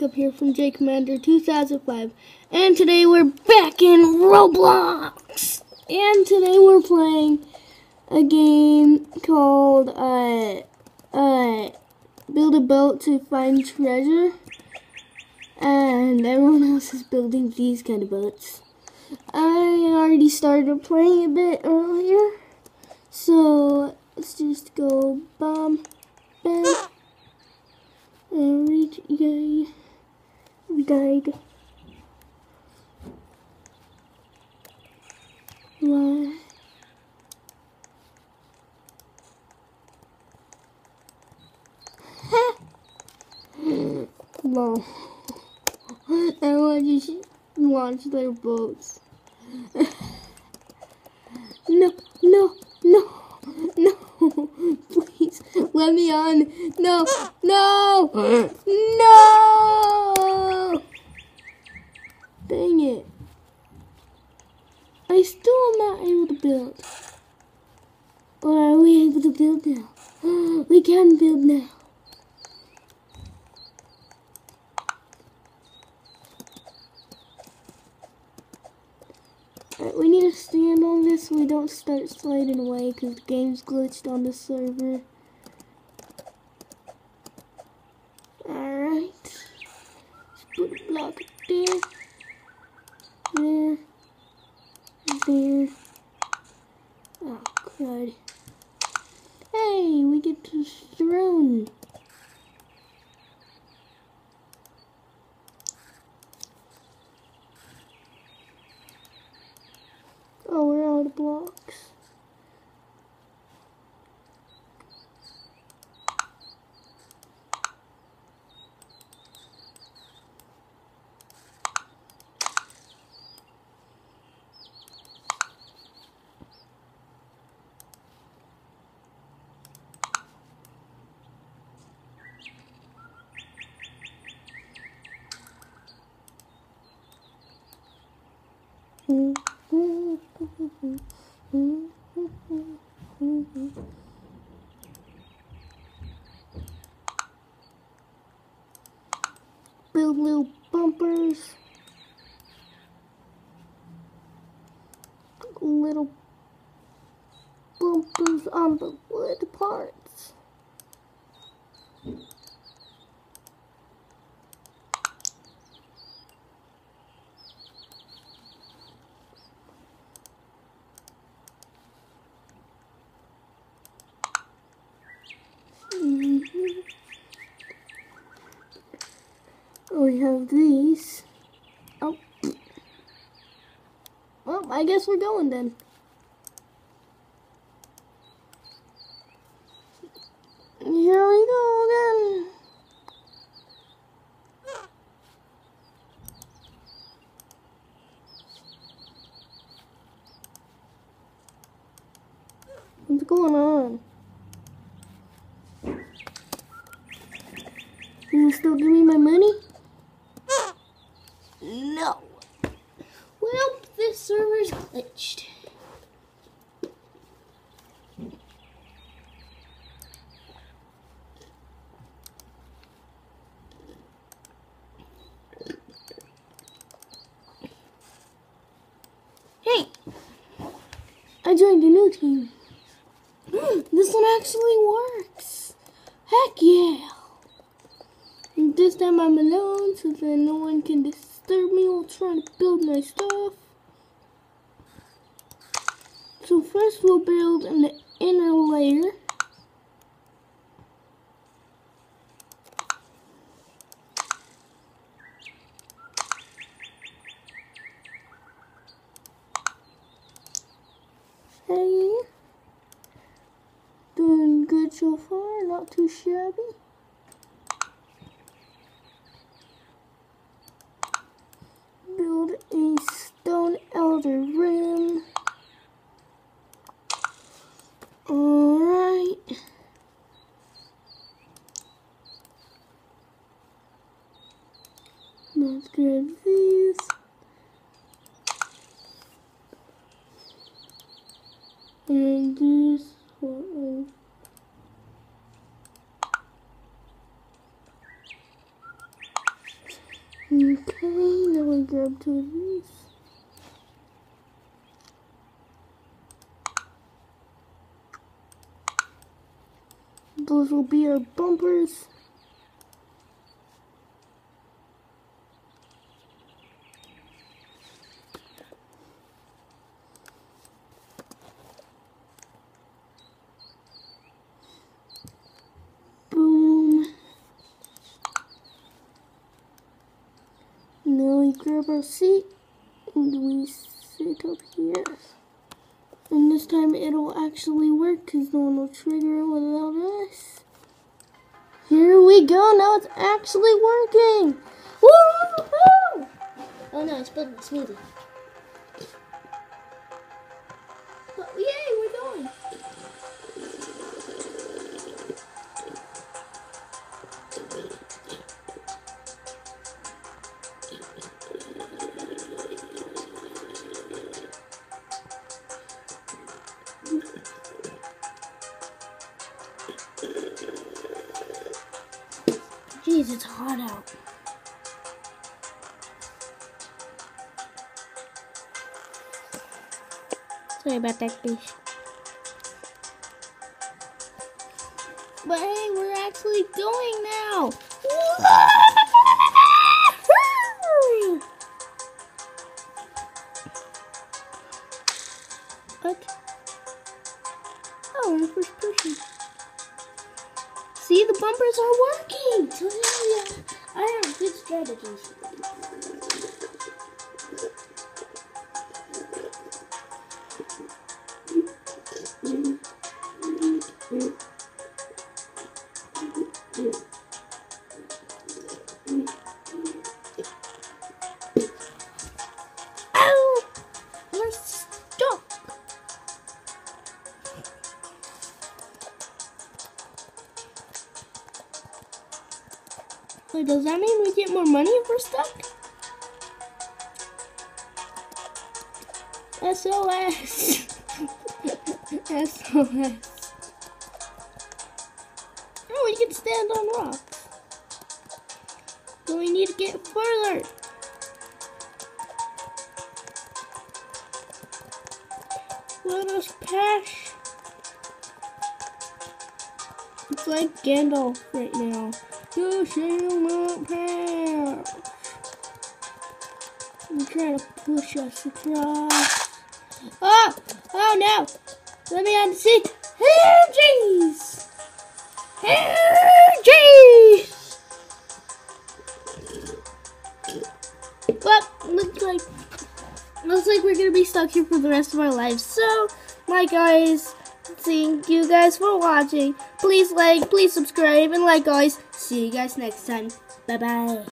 Jacob here from J Commander 2005, and today we're back in Roblox. And today we're playing a game called Build a Boat to Find Treasure. And everyone else is building these kind of boats. I already started playing a bit earlier, so let's just go bam, bam. Alright, yay. We died. Why? No. Everyone just launch their boats. No, no, no, no. Please, let me on. No, no, no. Dang it. I still am not able to build. Or are we able to build now? We can build now. Alright, we need to stand on this so we don't start sliding away because the game's glitched on the server. Alright. Let's put a block there. There. There. Oh, God. Hey, we get to throne. Oh, we're out of blocks. Build little bumpers. Little bumpers on the wood parts. We have these. Oh. Well, I guess we're going then. Here we go again. What's going on? You still give me my money? No. Well, this server's glitched. Hey, I joined a new team. This one actually works. Heck yeah. And this time I'm alone, so then no one can disturb me while trying to build my stuff. So first we'll build an inner layer. Hey, doing good so far, not too shabby. Build a stone elder rim. Alright. Let's grab these. And this one. jump to these. Those will be our bumpers. Boom. Now we grab our seat and we sit up here. And this time it'll actually work because no one will trigger it without us. Here we go, now it's actually working! Woo-hoo! Oh no, it's building a smoothie. But yay, we're going! Jeez, it's hot out. Sorry about that, please. But hey, we're actually going now. What? Oh, we're in first person. See, the bumpers are working! So yeah, I have good strategies. Ow! We're stuck! Wait, does that mean we get more money if we're stuck? SOS! SOS. Oh, we can stand on rocks. So we need to get further. Let us pass. It's like Gandalf right now. You shall not pass. I'm trying to push us across. Oh! Oh no! Let me on the seat. Oh jeez! Oh jeez! Well, looks like we're gonna be stuck here for the rest of our lives. So, my guys, thank you guys for watching. Please like, please subscribe, and like always, see you guys next time. Bye bye.